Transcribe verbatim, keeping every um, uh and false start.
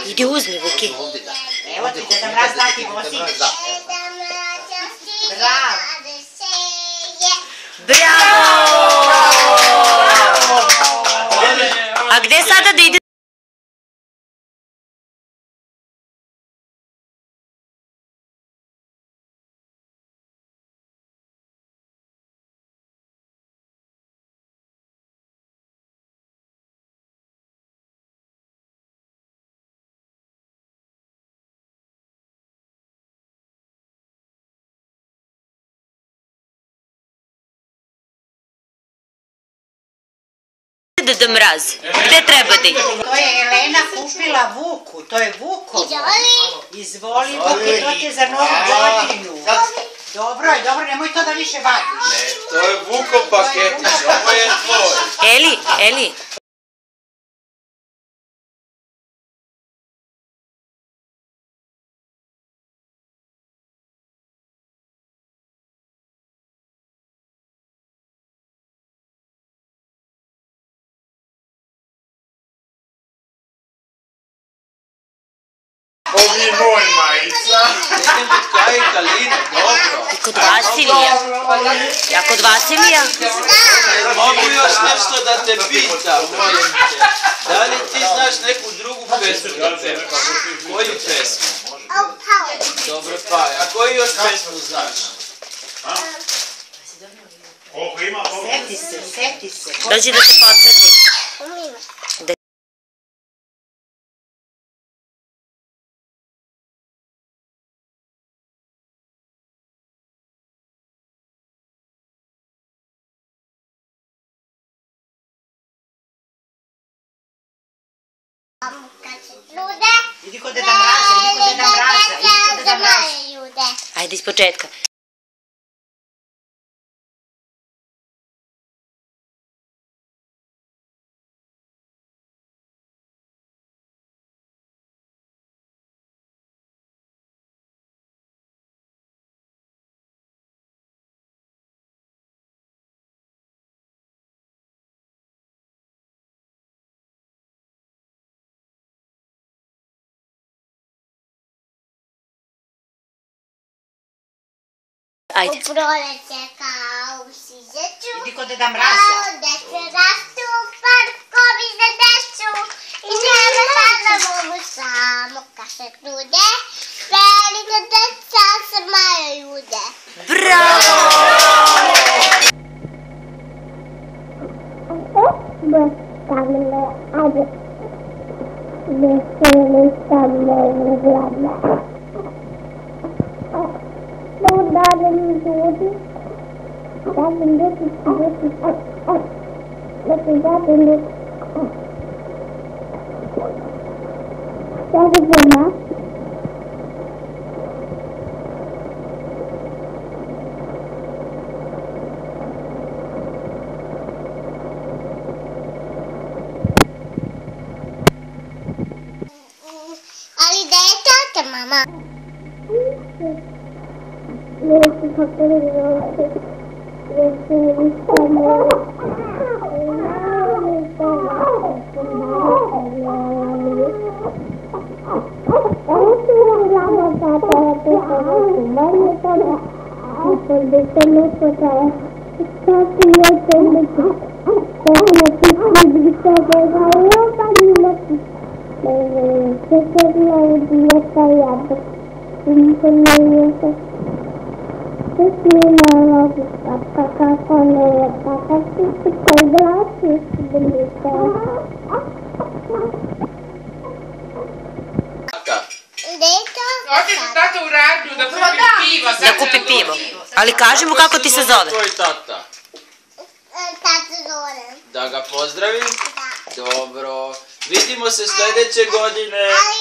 Idi uzmi, Vuki. Evo ti, Deda Mraz dati vosić. Bravo. Bravo! A gde sada da ide? Deda Mraz, gde treba da ide? To je Elena kupila Vuku, to je Vukovo. Izvoli Vuki, to ti je za novu godinu. Dobro je, dobro, nemoj to da više vadiš. Ne, to je Vukov paketić, ovo je tvoj. Eli, Eli. Ovi moj majica. Idem kod Kaja i Kaline, dobro. I kod Vasilija. Ja kod Vasilija? Mogu još nešto da te pitam, molim te. Da li ti znaš neku drugu pesmu da pevaš? Koju pesmu? Dobro, pa, a koju još pesmu znaš? Seti se, seti se. Dođi da te podsjetim. Idi kod Deda Mraza, idi kod Deda Mraza, idi kod Deda Mraza. Ajde iz početka. Ajde. U proleće kao u siđeću, Idi kod Deda Mraza. a onda se rastu parkovi za decu. I nema sada mogu samo kad se trude, velika deca se maja ljude. Bravo! Kamile, ajde. Veseli samo u glavne. Dalim ljudi, dalim ljudi, ljudi, ljudi, dalim ljudi. Sada žena. Ali da je tata, mama? Nesse papel roxo, nesse amor, Da kupi pivo. Ali kaži mu kako ti se zove. Tvoj tata. Tata Zoran. Da ga pozdravim? Dobro. Vidimo se sljedeće godine.